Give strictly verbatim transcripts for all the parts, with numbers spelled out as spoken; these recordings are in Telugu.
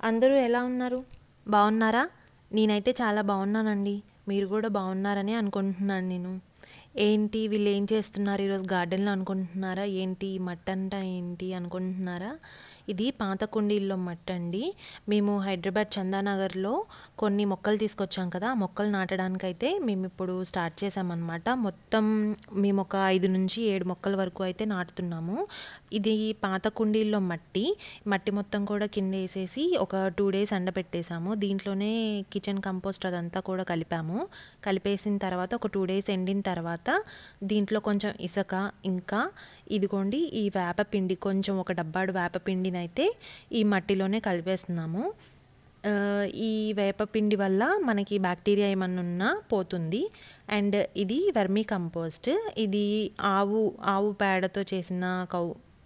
అందరూ ఎలా ఉన్నారు? బాగున్నారా? నేనైతే చాలా బాగున్నానండి. మీరు కూడా బాగున్నారని అనుకుంటున్నాను నేను. ఏంటి వీళ్ళు ఏం చేస్తున్నారు ఈరోజు గార్డెన్లో అనుకుంటున్నారా? ఏంటి ఈ మట్టి అంతా ఏంటి అనుకుంటున్నారా? ఇది పాత కుండీల్లో మట్టి అండి. మేము హైదరాబాద్ చందానగర్లో కొన్ని మొక్కలు తీసుకొచ్చాం కదా, ఆ మొక్కలు నాటడానికైతే మేము ఇప్పుడు స్టార్ట్ చేసామన్నమాట. మొత్తం మేము ఒక ఐదు నుంచి ఏడు మొక్కల వరకు అయితే నాటుతున్నాము. ఇది పాత కుండీల్లో మట్టి మట్టి మొత్తం కూడా కింద వేసేసి ఒక టూ డేస్ ఎండబెట్టేసాము. దీంట్లోనే కిచెన్ కంపోస్ట్ అదంతా కూడా కలిపాము. కలిపేసిన తర్వాత ఒక టూ డేస్ ఎండిన తర్వాత దీంట్లో కొంచెం ఇసుక, ఇంకా ఇదిగోండి ఈ వేపపిండి, కొంచెం ఒక డబ్బాడు వేపపిండిని అయితే ఈ మట్టిలోనే కలిపేస్తున్నాము. ఈ వేపపిండి వల్ల మనకి బ్యాక్టీరియా ఏమన్నా ఉన్నా పోతుంది. అండ్ ఇది వర్మీ కంపోస్ట్. ఇది ఆవు ఆవు పేడతో చేసిన కౌ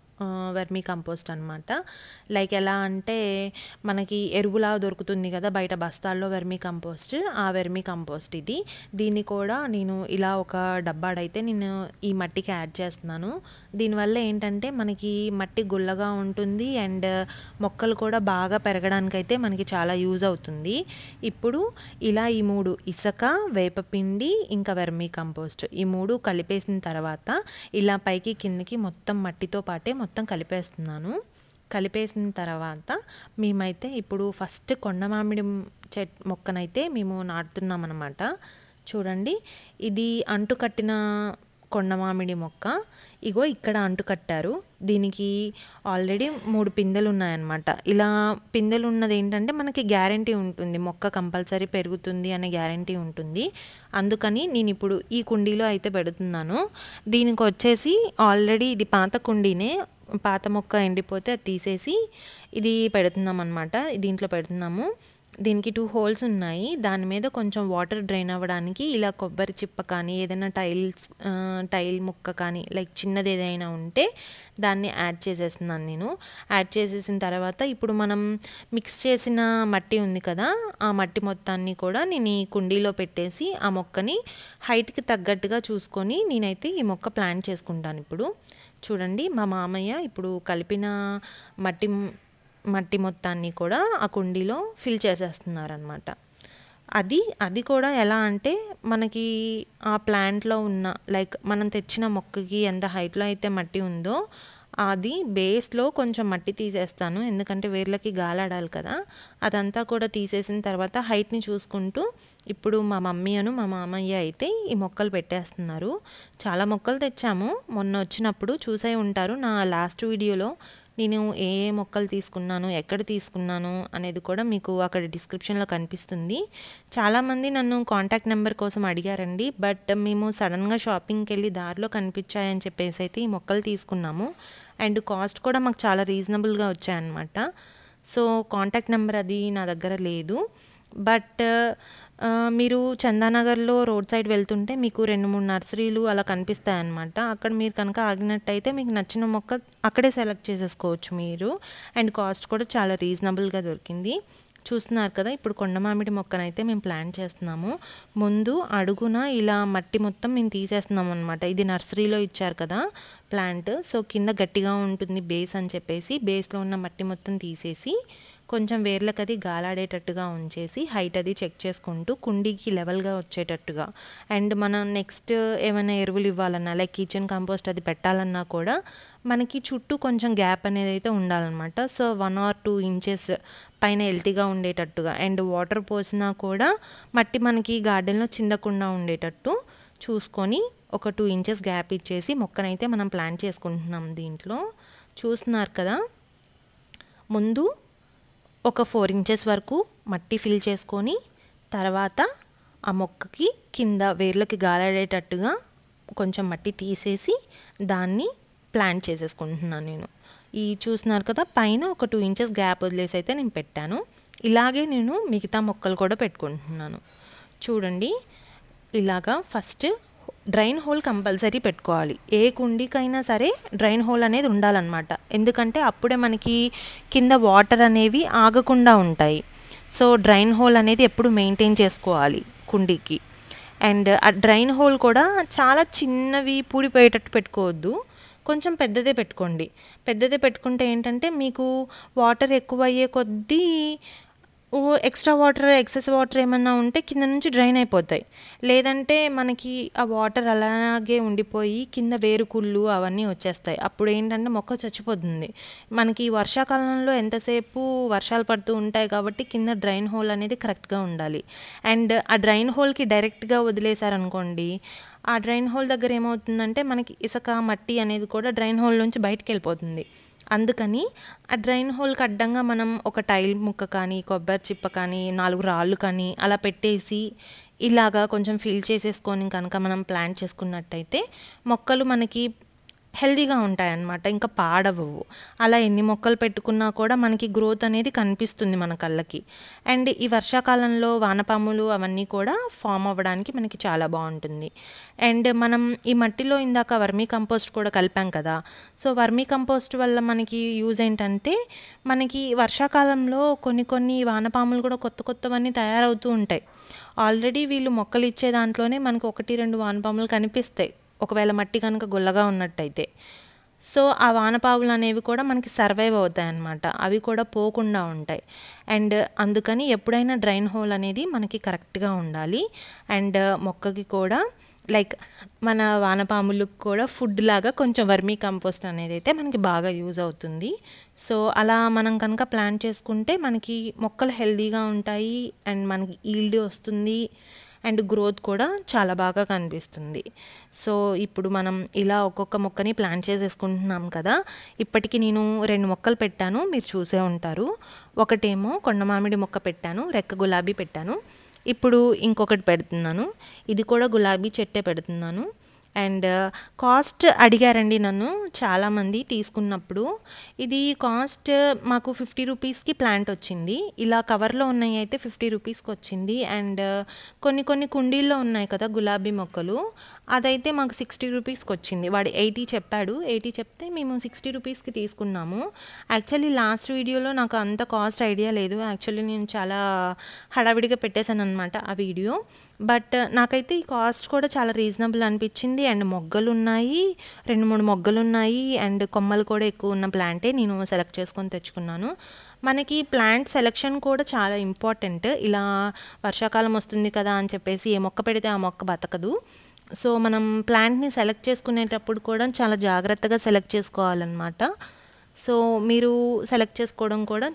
వర్మీ కంపోస్ట్ అనమాట. లైక్ ఎలా అంటే మనకి ఎరువులా దొరుకుతుంది కదా బయట బస్తాల్లో వర్మీ కంపోస్ట్, ఆ వర్మీ కంపోస్ట్ ఇది. దీన్ని కూడా నేను ఇలా ఒక డబ్బాడైతే నేను ఈ మట్టికి యాడ్ చేస్తున్నాను. దీనివల్ల ఏంటంటే మనకి మట్టి గుల్లగా ఉంటుంది అండ్ మొక్కలు కూడా బాగా పెరగడానికైతే మనకి చాలా యూజ్ అవుతుంది. ఇప్పుడు ఇలా ఈ మూడు, ఇసుక, వేపపిండి, ఇంకా వర్మీ కంపోస్ట్, ఈ మూడు కలిపేసిన తర్వాత ఇలా పైకి కిందకి మొత్తం మట్టితో పాటే మొత్తం కలిపేస్తున్నాను. కలిపేసిన తర్వాత మేమైతే ఇప్పుడు ఫస్ట్ కొండ మామిడి చెట్ మొక్కనైతే మేము నాటుతున్నాం అన్నమాట. చూడండి, ఇది అంటు కట్టిన కొండ మామిడి మొక్క. ఇగో ఇక్కడ అంటు కట్టారు. దీనికి ఆల్రెడీ మూడు పిందెలు ఉన్నాయన్నమాట. ఇలా పిందెలు ఉన్నది ఏంటంటే మనకి గ్యారంటీ ఉంటుంది, మొక్క కంపల్సరీ పెరుగుతుంది అనే గ్యారంటీ ఉంటుంది. అందుకని నేను ఇప్పుడు ఈ కుండీలో అయితే పెడుతున్నాను. దీనికి వచ్చేసి ఆల్రెడీ ఇది పాత కుండీనే, పాత మొక్క ఎండిపోతే అది తీసేసి ఇది పెడుతున్నాం అన్నమాట. దీంట్లో పెడుతున్నాము. దీనికి టూ హోల్స్ ఉన్నాయి. దాని మీద కొంచెం వాటర్ డ్రైన్ అవ్వడానికి ఇలా కొబ్బరి చిప్ప కానీ ఏదైనా టైల్స్ టైల్ ముక్క కానీ లైక్ చిన్నది ఏదైనా ఉంటే దాన్ని యాడ్ చేసేస్తున్నాను నేను. యాడ్ చేసేసిన తర్వాత ఇప్పుడు మనం మిక్స్ చేసిన మట్టి ఉంది కదా, ఆ మట్టి మొత్తాన్ని కూడా నేను ఈ కుండీలో పెట్టేసి ఆ మొక్కని హైట్కి తగ్గట్టుగా చూసుకొని నేనైతే ఈ మొక్క ప్లాంట్ చేసుకుంటాను. ఇప్పుడు చూడండి, మా మామయ్య ఇప్పుడు కలిపిన మట్టి మట్టి మొత్తాన్ని కూడా ఆ కుండీలో ఫిల్ చేసేస్తున్నారనమాట. అది అది కూడా ఎలా అంటే మనకి ఆ ప్లాంట్లో ఉన్న లైక్ మనం తెచ్చిన మొక్కకి ఎంత హైట్లో అయితే మట్టి ఉందో అది బేస్లో కొంచెం మట్టి తీసేస్తాను, ఎందుకంటే వేర్లకి గాలాడాలి కదా. అదంతా కూడా తీసేసిన తర్వాత హైట్ని చూసుకుంటూ ఇప్పుడు మా మమ్మీ అను మా మామయ్య అయితే ఈ మొక్కలు పెట్టేస్తున్నారు. చాలా మొక్కలు తెచ్చాము మొన్న వచ్చినప్పుడు, చూసే ఉంటారు నా లాస్ట్ వీడియోలో. నేను ఏ ఏ మొక్కలు తీసుకున్నాను, ఎక్కడ తీసుకున్నాను అనేది కూడా మీకు అక్కడ డిస్క్రిప్షన్లో కనిపిస్తుంది. చాలామంది నన్ను కాంటాక్ట్ నెంబర్ కోసం అడిగారండి, బట్ మేము సడన్గా షాపింగ్కి వెళ్ళి దారిలో కనిపించాయని చెప్పేసి అయితే ఈ మొక్కలు తీసుకున్నాము. అండ్ కాస్ట్ కూడా మాకు చాలా రీజనబుల్గా వచ్చాయన్నమాట. సో కాంటాక్ట్ నెంబర్ అది నా దగ్గర లేదు. బట్ మీరు చందానగర్లో రోడ్ సైడ్ వెళ్తుంటే మీకు రెండు మూడు నర్సరీలు అలా కనిపిస్తాయన్నమాట. అక్కడ మీరు కనుక ఆగినట్టయితే మీకు నచ్చిన మొక్క అక్కడే సెలెక్ట్ చేసేసుకోవచ్చు మీరు. అండ్ కాస్ట్ కూడా చాలా రీజనబుల్గా దొరికింది. చూస్తున్నారు కదా, ఇప్పుడు కొండ మామిడి మొక్కనైతే మేము ప్లాంట్ చేస్తున్నాము. ముందు అడుగున ఇలా మట్టి మొత్తం మేము తీసేస్తున్నాం అనమాట. ఇది నర్సరీలో ఇచ్చారు కదా ప్లాంట్, సో కింద గట్టిగా ఉంటుంది బేస్ అని చెప్పేసి బేస్లో ఉన్న మట్టి మొత్తం తీసేసి కొంచెం వేర్లకు అది గాలాడేటట్టుగా ఉంచేసి హైట్ అది చెక్ చేసుకుంటూ కుండీకి లెవెల్గా వచ్చేటట్టుగా. అండ్ మనం నెక్స్ట్ ఏమైనా ఎరువులు ఇవ్వాలన్నా లైక్ కిచెన్ కంపోస్ట్ అది పెట్టాలన్నా కూడా మనకి చుట్టూ కొంచెం గ్యాప్ అనేది అయితే ఉండాలన్నమాట. So one or two inches పైన హెల్తీగా ఉండేటట్టుగా, అండ్ వాటర్ పోసినా కూడా మట్టి మనకి గార్డెన్లో చిందకుండా ఉండేటట్టు చూసుకొని ఒక టూ ఇంచెస్ గ్యాప్ ఇచ్చేసి మొక్కనైతే మనం ప్లాంట్ చేసుకుంటున్నాం. దీంట్లో చూస్తున్నారు కదా, ముందు ఒక ఫోర్ ఇంచెస్ వరకు మట్టి ఫిల్ చేసుకొని తర్వాత ఆ మొక్కకి కింద వేర్లకి గాలాడేటట్టుగా కొంచెం మట్టి తీసేసి దాన్ని ప్లాంట్ చేసేసుకుంటున్నాను నేను. ఈ చూస్తున్నారు కదా, పైన ఒక టూ ఇంచెస్ గ్యాప్ వదిలేసి అయితే నేను పెట్టాను. ఇలాగే నేను మిగతా మొక్కలు కూడా పెట్టుకుంటున్నాను. చూడండి, ఇలాగా ఫస్ట్ డ్రైన్ హోల్ కంపల్సరీ పెట్టుకోవాలి. ఏ కుండీకైనా సరే డ్రైన్ హోల్ అనేది ఉండాలన్నమాట, ఎందుకంటే అప్పుడే మనకి కింద వాటర్ అనేవి ఆగకుండా ఉంటాయి. సో డ్రైన్ హోల్ అనేది ఎప్పుడు మెయింటైన్ చేసుకోవాలి కుండీకి. అండ్ ఆ డ్రైన్ హోల్ కూడా చాలా చిన్నవి పూడిపోయేటట్టు పెట్టుకోవద్దు, కొంచెం పెద్దదే పెట్టుకోండి. పెద్దదే పెట్టుకుంటే ఏంటంటే మీకు వాటర్ ఎక్కువ అయ్యే కొద్దీ ఓ ఎక్స్ట్రా వాటర్ ఎక్సెస్ వాటర్ ఏమన్నా ఉంటే కింద నుంచి డ్రైన్ అయిపోతాయి. లేదంటే మనకి ఆ వాటర్ అలాగే ఉండిపోయి కింద వేరుకుళ్ళు అవన్నీ వచ్చేస్తాయి. అప్పుడు ఏంటంటే మొక్క చచ్చిపోతుంది. మనకి వర్షాకాలంలో ఎంతసేపు వర్షాలు పడుతూ ఉంటాయి కాబట్టి కింద డ్రైన్ హోల్ అనేది కరెక్ట్గా ఉండాలి. అండ్ ఆ డ్రైన్ హోల్కి డైరెక్ట్గా వదిలేశారనుకోండి, ఆ డ్రైన్ హోల్ దగ్గర ఏమవుతుందంటే మనకి ఇసుక మట్టి అనేది కూడా డ్రైన్ హోల్ నుంచి బయటకు వెళ్ళిపోతుంది. అందుకని ఆ డ్రైన్ హోల్కి అడ్డంగా మనం ఒక టైల్ ముక్క కానీ కొబ్బరి చిప్ప కానీ నాలుగు రాళ్ళు కానీ అలా పెట్టేసి ఇలాగా కొంచెం ఫిల్ చేసేసుకొని కనుక మనం ప్లాంట్ చేసుకున్నట్టయితే మొక్కలు మనకి హెల్తీగా ఉంటాయన్నమాట. ఇంకా పాడవవు. అలా ఎన్ని మొక్కలు పెట్టుకున్నా కూడా మనకి గ్రోత్ అనేది కనిపిస్తుంది మన కళ్ళకి. అండ్ ఈ వర్షాకాలంలో వానపాములు అవన్నీ కూడా ఫామ్ అవ్వడానికి మనకి చాలా బాగుంటుంది. అండ్ మనం ఈ మట్టిలో ఇందాక వర్మీ కంపోస్ట్ కూడా కలిపాం కదా. సో వర్మీ కంపోస్ట్ వల్ల మనకి యూజ్ ఏంటంటే మనకి వర్షాకాలంలో కొన్ని కొన్ని వానపాములు కూడా కొత్త కొత్తవన్నీ తయారవుతూ ఉంటాయి. ఆల్రెడీ వీళ్ళు మొక్కలు ఇచ్చే దాంట్లోనే మనకు ఒకటి రెండు వానపాములు కనిపిస్తాయి, ఒకవేళ మట్టి కనుక గుల్లగా ఉన్నట్టయితే. సో ఆ వానపాములు అనేవి కూడా మనకి సర్వైవ్ అవుతాయి అన్నమాట. అవి కూడా పోకుండా ఉంటాయి. అండ్ అందుకని ఎప్పుడైనా డ్రైన్ హోల్ అనేది మనకి కరెక్ట్గా ఉండాలి. అండ్ మొక్కకి కూడా లైక్ మన వానపాములకు కూడా ఫుడ్ లాగా కొంచెం వర్మీ కంపోస్ట్ అనేది అయితే మనకి బాగా యూజ్ అవుతుంది. సో అలా మనం కనుక ప్లాన్ చేసుకుంటే మనకి మొక్కలు హెల్తీగా ఉంటాయి అండ్ మనకి ఈల్డ్ వస్తుంది అండ్ గ్రోత్ కూడా చాలా బాగా కనిపిస్తుంది. సో ఇప్పుడు మనం ఇలా ఒక్కొక్క మొక్కని ప్లాన్ చేసేసుకుంటున్నాం కదా. ఇప్పటికి నేను రెండు మొక్కలు పెట్టాను, మీరు చూసే ఉంటారు. ఒకటేమో కొండ మామిడి మొక్క పెట్టాను, రెక్క గులాబీ పెట్టాను. ఇప్పుడు ఇంకొకటి పెడుతున్నాను, ఇది కూడా గులాబీ చెట్టే పెడుతున్నాను. అండ్ కాస్ట్ అడిగారండి నన్ను చాలామంది తీసుకున్నప్పుడు. ఇది కాస్ట్ మాకు ఫిఫ్టీ రూపీస్కి ప్లాంట్ వచ్చింది. ఇలా కవర్లో ఉన్నాయి అయితే ఫిఫ్టీ రూపీస్కి వచ్చింది. అండ్ కొన్ని కొన్ని కుండీల్లో ఉన్నాయి కదా గులాబీ మొక్కలు, అదైతే మాకు సిక్స్టీ రూపీస్కి వచ్చింది. వాడు ఎయిటీ చెప్పాడు, ఎయిటీ చెప్తే మేము సిక్స్టీ రూపీస్కి తీసుకున్నాము. యాక్చువల్లీ లాస్ట్ వీడియోలో నాకు అంత కాస్ట్ ఐడియా లేదు. యాక్చువల్లీ నేను చాలా హడావిడిగా పెట్టేశాను అనమాట ఆ వీడియో. బట్ నాకైతే ఈ కాస్ట్ కూడా చాలా రీజనబుల్ అనిపించింది. అండ్ మొగ్గలు ఉన్నాయి, రెండు మూడు మొగ్గలు ఉన్నాయి. అండ్ కొమ్మలు కూడా ఎక్కువ ఉన్న ప్లాంటే నేను సెలెక్ట్ చేసుకొని తెచ్చుకున్నాను. మనకి ప్లాంట్ సెలెక్షన్ కూడా చాలా ఇంపార్టెంట్. ఇలా వర్షాకాలం వస్తుంది కదా అని చెప్పేసి ఏ మొక్క పెడితే ఆ మొక్క బతకదు. సో మనం ప్లాంట్ని సెలెక్ట్ చేసుకునేటప్పుడు కూడా చాలా జాగ్రత్తగా సెలెక్ట్ చేసుకోవాలన్నమాట. సో మీరు సెలెక్ట్ చేసుకోవడం కూడా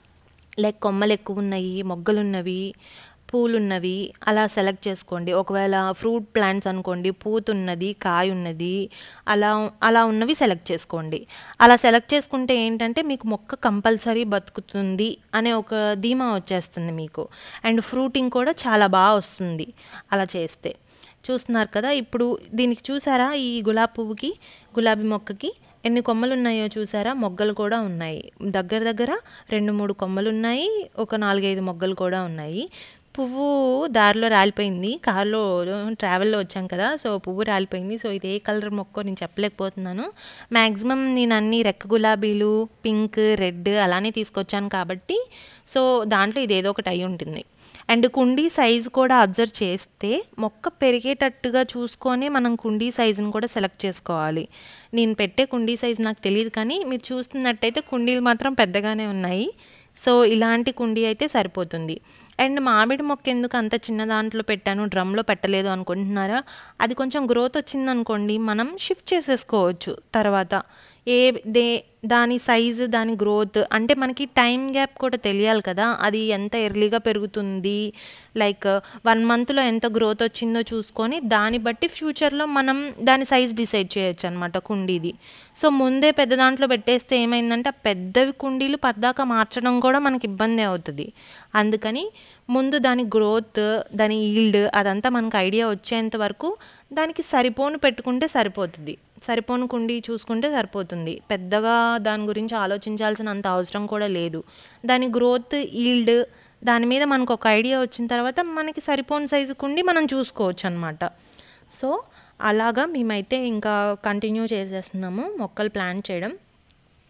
లైక్ కొమ్మలు ఎక్కువ ఉన్నాయి, మొగ్గలు ఉన్నవి, పూలు ఉన్నవి అలా సెలెక్ట్ చేసుకోండి. ఒకవేళ ఫ్రూట్ ప్లాంట్స్ అనుకోండి, పూతున్నది, కాయ ఉన్నది, అలా అలా ఉన్నవి సెలెక్ట్ చేసుకోండి. అలా సెలెక్ట్ చేసుకుంటే ఏంటంటే మీకు మొక్క కంపల్సరీ బతుకుతుంది అనే ఒక ధీమా వచ్చేస్తుంది మీకు. అండ్ ఫ్రూటింగ్ కూడా చాలా బాగా వస్తుంది అలా చేస్తే. చూస్తున్నారు కదా, ఇప్పుడు దీనికి చూసారా ఈ గులాబీ పువ్వుకి, గులాబీ మొక్కకి ఎన్ని కొమ్మలు ఉన్నాయో చూసారా, మొగ్గలు కూడా ఉన్నాయి. దగ్గర దగ్గర రెండు మూడు కొమ్మలు ఉన్నాయి, ఒక నాలుగైదు మొగ్గలు కూడా ఉన్నాయి. పువ్వు దారిలో రాలిపోయింది, కార్లో ట్రావెల్లో వచ్చాం కదా, సో పువ్వు రాలిపోయింది. సో ఇది ఏ కలర్ మొక్కో నేను చెప్పలేకపోతున్నాను. మ్యాక్సిమం నేను అన్ని రెక్క గులాబీలు, పింక్, రెడ్ అలానే తీసుకొచ్చాను కాబట్టి సో దాంట్లో ఇదేదో ఒకటి అయి ఉంటుంది. అండ్ కుండీ సైజు కూడా అబ్జర్వ్ చేస్తే మొక్క పెరిగేటట్టుగా చూసుకొని మనం కుండీ సైజుని కూడా సెలెక్ట్ చేసుకోవాలి. నేను పెట్టే కుండీ సైజు నాకు తెలియదు, కానీ మీరు చూస్తున్నట్టయితే కుండీలు మాత్రం పెద్దగానే ఉన్నాయి. సో ఇలాంటి కుండీ అయితే సరిపోతుంది. అండ్ మామిడి మొక్క ఎందుకు అంత చిన్న దాంట్లో పెట్టాను, డ్రమ్లో పెట్టలేదు అనుకుంటున్నారా? అది కొంచెం గ్రోత్ వచ్చిందనుకోండి, మనం షిఫ్ట్ చేసేసుకోవచ్చు తర్వాత. ఏ దే దాని సైజు, దాని గ్రోత్ అంటే మనకి టైం గ్యాప్ కూడా తెలియాలి కదా, అది ఎంత ఎర్లీగా పెరుగుతుంది, లైక్ వన్ మంత్లో ఎంత గ్రోత్ వచ్చిందో చూసుకొని దాన్ని బట్టి ఫ్యూచర్లో మనం దాని సైజ్ డిసైడ్ చేయొచ్చు అనమాట కుండీది. సో ముందే పెద్ద దాంట్లో పెట్టేస్తే ఏమైందంటే ఆ పెద్దవి కుండీలు పద్దాక మార్చడం కూడా మనకి ఇబ్బంది అవుతుంది. అందుకని ముందు దాని గ్రోత్, దాని ఈల్డ్ అదంతా మనకు ఐడియా వచ్చేంత వరకు దానికి సరిపోను పెట్టుకుంటే సరిపోతుంది. సరిపోను కుండీ చూసుకుంటే సరిపోతుంది. పెద్దగా దాని గురించి ఆలోచించాల్సిన అంత అవసరం కూడా లేదు. దాని గ్రోత్, ఈల్డ్ దాని మీద మనకు ఒక ఐడియా వచ్చిన తర్వాత మనకి సరిపోని సైజు కుండీ మనం చూసుకోవచ్చు అనమాట. సో అలాగా మేమైతే ఇంకా కంటిన్యూ చేసేస్తున్నాము మొక్కలు ప్లాంట్ చేయడం.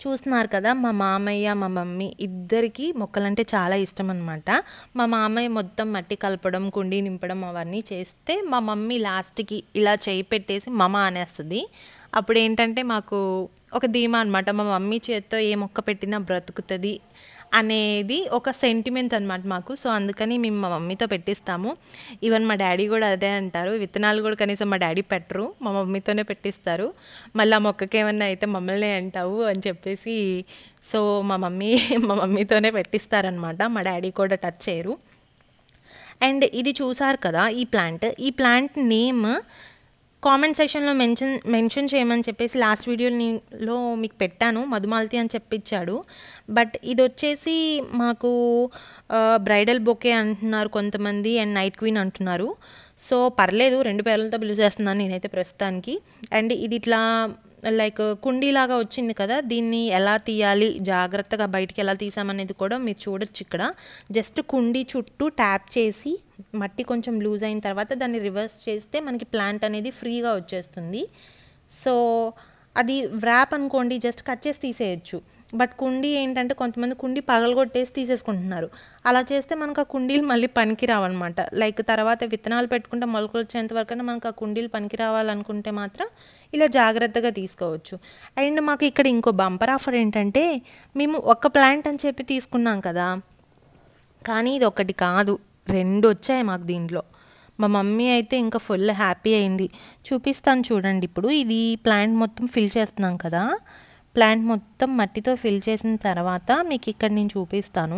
చూస్తున్నారు కదా, మా మామయ్య మా మమ్మీ ఇద్దరికి మొక్కలంటే చాలా ఇష్టం అనమాట. మా మామయ్య మొత్తం మట్టి కలపడం, కుండీ నింపడం అవన్నీ చేస్తే మా మమ్మీ లాస్ట్కి ఇలా చేయి పెట్టేసి మమ అనేస్తుంది. అప్పుడు ఏంటంటే మాకు ఒక ధీమా అనమాట, మా మమ్మీ చేత్తో ఏ మొక్క పెట్టినా బ్రతుకుతుంది అనేది ఒక సెంటిమెంట్ అనమాట మాకు. సో అందుకని మేము మా మమ్మీతో పెట్టిస్తాము. ఈవెన్ మా డాడీ కూడా అదే అంటారు, విత్తనాలు కూడా కనీసం మా డాడీ పెట్టరు, మా మమ్మీతోనే పెట్టిస్తారు. మళ్ళీ ఆ మొక్కకి ఏమన్నా అయితే మమ్మల్ని అంటావు అని చెప్పేసి సో మా మమ్మీ మా మమ్మీతోనే పెట్టిస్తారనమాట. మా డాడీ కూడా టచ్ చేయరు. అండ్ ఇది చూసారు కదా ఈ ప్లాంట్, ఈ ప్లాంట్ నేమ్ కామెంట్ సెక్షన్లో మెన్షన్ మెన్షన్ చేయమని చెప్పేసి లాస్ట్ వీడియోలో మీకు పెట్టాను. మధుమాలతి అని చెప్పించాడు. బట్ ఇది వచ్చేసి మాకు బ్రైడల్ బొకే అంటున్నారు కొంతమంది, అండ్ నైట్ క్వీన్ అంటున్నారు. సో పర్లేదు, రెండు పేర్లతో పిలిచేస్తున్నాను నేనైతే ప్రస్తుతానికి. అండ్ ఇది ఇట్లా లైక్ కుండీలాగా వచ్చింది కదా, దీన్ని ఎలా తీయాలి, జాగ్రత్తగా బయటికి ఎలా తీసామనేది కూడా మీరు చూడొచ్చు ఇక్కడ. జస్ట్ కుండీ చుట్టూ ట్యాప్ చేసి మట్టి కొంచెం లూజ్ అయిన తర్వాత దాన్ని రివర్స్ చేస్తే మనకి ప్లాంట్ అనేది ఫ్రీగా వచ్చేస్తుంది. సో అది వ్రాప్ అనుకోండి, జస్ట్ కట్ చేసి తీసేయచ్చు. బట్ కుండీ ఏంటంటే కొంతమంది కుండీ పగలగొట్టేసి తీసేసుకుంటున్నారు. అలా చేస్తే మనకు ఆ కుండీలు మళ్ళీ పనికి రావన్నమాట. లైక్ తర్వాత విత్తనాలు పెట్టుకుంటే మొలకలు వచ్చేంత వరకైనా మనకు ఆ కుండీలు పనికి రావాలనుకుంటే మాత్రం ఇలా జాగ్రత్తగా తీసుకోవచ్చు. అండ్ మాకు ఇక్కడ ఇంకో బంపర్ ఆఫర్ ఏంటంటే, మేము ఒక ప్లాంట్ అని చెప్పి తీసుకున్నాం కదా, కానీ ఇది ఒకటి కాదు, రెండు వచ్చాయి మాకు దీంట్లో. మా మమ్మీ అయితే ఇంకా ఫుల్ హ్యాపీ అయింది. చూపిస్తాను చూడండి. ఇప్పుడు ఇది ప్లాంట్ మొత్తం ఫిల్ చేస్తున్నాం కదా, ప్లాంట్ మొత్తం మట్టితో ఫిల్ చేసిన తర్వాత మీకు ఇక్కడ నేను చూపిస్తాను.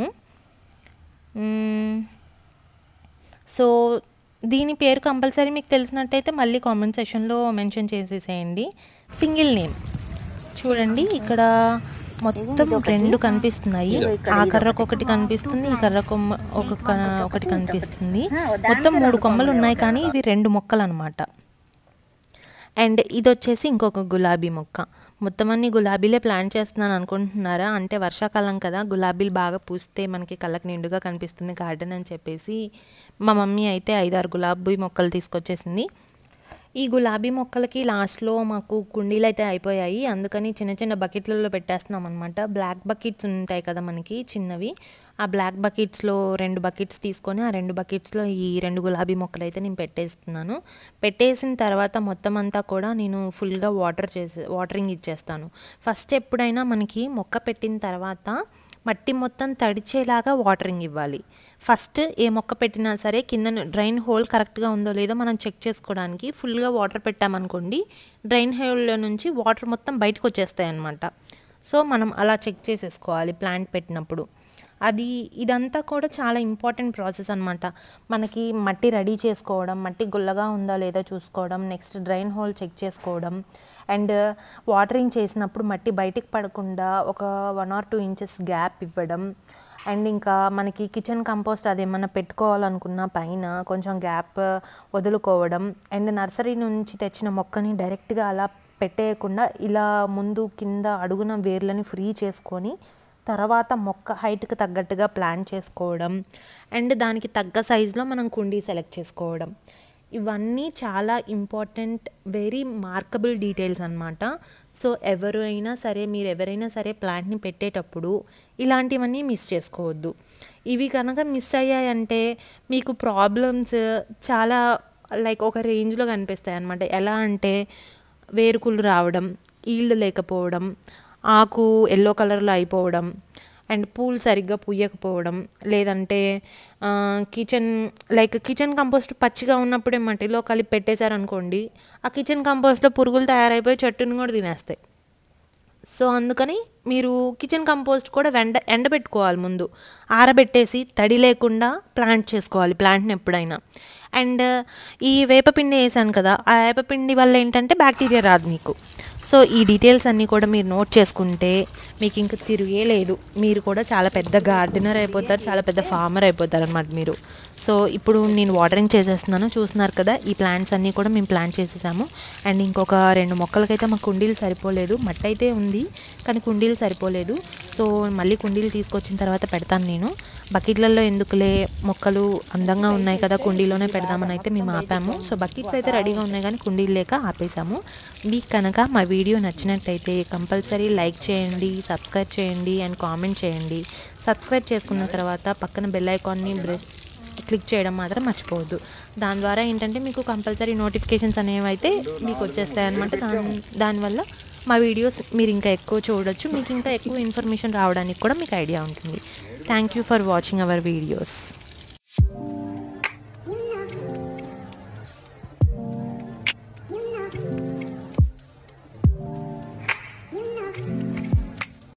సో దీని పేరు కంపల్సరీ మీకు తెలిసినట్టయితే మళ్ళీ కామెంట్ సెక్షన్లో మెన్షన్ చేసేసేయండి. సింగిల్ నేమ్ చూడండి, ఇక్కడ మొత్తం రెండు కనిపిస్తున్నాయి. ఆ కర్రకు ఒకటి కనిపిస్తుంది, ఈ కర్ర కొమ్మ ఒక ఒకటి కనిపిస్తుంది. మొత్తం మూడు కొమ్మలు ఉన్నాయి, కానీ ఇవి రెండు మొక్కలు అనమాట. అండ్ ఇది వచ్చేసి ఇంకొక గులాబీ మొక్క. మొత్తం అన్ని గులాబీలే ప్లాంట్ చేస్తున్నాను అనుకుంటున్నారా? అంటే వర్షాకాలం కదా, గులాబీలు బాగా పూస్తే మనకి కళ్ళకి నిండుగా కనిపిస్తుంది గార్డెన్ అని చెప్పేసి మా మమ్మీ అయితే ఐదారు గులాబీ మొక్కలు తీసుకొచ్చేసింది. ఈ గులాబీ మొక్కలకి లాస్ట్లో మాకు కుండీలు అయితే అయిపోయాయి, అందుకని చిన్న చిన్న బకెట్లలో పెట్టేస్తున్నాం అనమాట. బ్లాక్ బకెట్స్ ఉంటాయి కదా మనకి చిన్నవి, ఆ బ్లాక్ బకెట్స్లో రెండు బకెట్స్ తీసుకొని ఆ రెండు బకెట్స్లో ఈ రెండు గులాబీ మొక్కలు అయితే నేను పెట్టేస్తున్నాను. పెట్టేసిన తర్వాత మొత్తం అంతా కూడా నేను ఫుల్గా వాటర్ చేసే వాటరింగ్ ఇచ్చేస్తాను. ఫస్ట్ ఎప్పుడైనా మనకి మొక్క పెట్టిన తర్వాత మట్టి మొత్తం తడిచేలాగా వాటరింగ్ ఇవ్వాలి. ఫస్ట్ ఏ మొక్క పెట్టినా సరే కింద డ్రైన్ హోల్ కరెక్ట్గా ఉందో లేదో మనం చెక్ చేసుకోవడానికి ఫుల్గా వాటర్ పెట్టామనుకోండి, డ్రైన్ హోల్లో నుంచి వాటర్ మొత్తం బయటకు వచ్చేస్తాయి అన్నమాట. సో మనం అలా చెక్ చేసేసుకోవాలి ప్లాంట్ పెట్టినప్పుడు. అది ఇదంతా కూడా చాలా ఇంపార్టెంట్ ప్రాసెస్ అనమాట. మనకి మట్టి రెడీ చేసుకోవడం, మట్టి గుల్లగా ఉందా లేదా చూసుకోవడం, నెక్స్ట్ డ్రైన్ హోల్ చెక్ చేసుకోవడం, అండ్ వాటరింగ్ చేసినప్పుడు మట్టి బయటికి పడకుండా ఒక one or two inches gap ఇవ్వడం, అండ్ ఇంకా మనకి కిచెన్ కంపోస్ట్ అదేమన్నా పెట్టుకోవాలనుకున్న పైన కొంచెం గ్యాప్ వదులుకోవడం, అండ్ నర్సరీ నుంచి తెచ్చిన మొక్కని డైరెక్ట్గా అలా పెట్టేయకుండా ఇలా ముందు కింద అడుగున వేర్లని ఫ్రీ చేసుకొని తర్వాత మొక్క హైట్కి తగ్గట్టుగా ప్లాంట్ చేసుకోవడం, అండ్ దానికి తగ్గ సైజులో మనం కుండీ సెలెక్ట్ చేసుకోవడం, ఇవన్నీ చాలా ఇంపార్టెంట్, వెరీ మార్కబుల్ డీటెయిల్స్ అన్నమాట. సో ఎవరైనా సరే మీరు ఎవరైనా సరే ప్లాంట్ని పెట్టేటప్పుడు ఇలాంటివన్నీ మిస్ చేసుకోవద్దు. ఇవి కనుక మిస్ అయ్యాయంటే మీకు ప్రాబ్లమ్స్ చాలా లైక్ ఒక రేంజ్లో కనిపిస్తాయి అన్నమాట. ఎలా అంటే వేరుకులు రావడం, ఈల్డ్ లేకపోవడం, ఆకు ఎల్లో కలర్లో అయిపోవడం, అండ్ పూలు సరిగ్గా పూయకపోవడం, లేదంటే కిచెన్ లైక్ కిచెన్ కంపోస్ట్ పచ్చిగా ఉన్నప్పుడే మట్టిలో కలిపి పెట్టేశారనుకోండి, ఆ కిచెన్ కంపోస్ట్లో పురుగులు తయారైపోయి చెట్టుని కూడా తినేస్తాయి. సో అందుకని మీరు కిచెన్ కంపోస్ట్ కూడా ఎండ ఎండబెట్టుకోవాలి, ముందు ఆరబెట్టేసి తడి లేకుండా ప్లాంట్ చేసుకోవాలి ప్లాంట్ని ఎప్పుడైనా. అండ్ ఈ వేపపిండి వేసాను కదా, ఆ వేపపిండి వల్ల ఏంటంటే బ్యాక్టీరియా రాదు మీకు. సో ఈ డీటెయిల్స్ అన్నీ కూడా మీరు నోట్ చేసుకుంటే మీకు ఇంక తిరిగే లేదు, మీరు కూడా చాలా పెద్ద గార్డెనర్ అయిపోతారు, చాలా పెద్ద ఫార్మర్ అయిపోతారు అన్నమాట మీరు. సో ఇప్పుడు నేను వాటరింగ్ చేసేస్తున్నాను, చూస్తున్నారు కదా. ఈ ప్లాంట్స్ అన్నీ కూడా మేము ప్లాంట్ చేసేసాము. అండ్ ఇంకొక రెండు మొక్కలకైతే మా కుండీలు సరిపోలేదు, మట్టి అయితే ఉంది కానీ కుండీలు సరిపోలేదు. సో మళ్ళీ కుండీలు తీసుకొచ్చిన తర్వాత పెడతాను నేను. బకెట్లలో ఎందుకులే, మొక్కలు అందంగా ఉన్నాయి కదా కుండీలోనే పెడదామని అయితే మేము ఆపాము. సో బకెట్స్ అయితే రెడీగా ఉన్నాయి కానీ కుండీలు లేక ఆపేసాము. మీకు కనుక మా వీడియో నచ్చినట్టయితే కంపల్సరీ లైక్ చేయండి, సబ్స్క్రైబ్ చేయండి అండ్ కామెంట్ చేయండి. సబ్స్క్రైబ్ చేసుకున్న తర్వాత పక్కన బెల్ ఐకాన్ని బ్రెస్ క్లిక్ చేయడం మాత్రం మర్చిపోవద్దు. దాని ద్వారా ఏంటంటే మీకు కంపల్సరీ నోటిఫికేషన్స్ అనేవి అయితే మీకు వచ్చేస్తాయి అన్నమాట. దాని దానివల్ల మా వీడియోస్ మీరు ఇంకా ఎక్కువ చూడొచ్చు, మీకు ఇంకా ఎక్కువ ఇన్ఫర్మేషన్ రావడానికి కూడా మీకు ఐడియా ఉంటుంది. Thank you for watching our videos.